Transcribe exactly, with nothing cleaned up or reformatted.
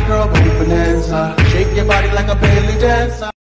girl, booty bonanza. Shake your body like a belly dancer.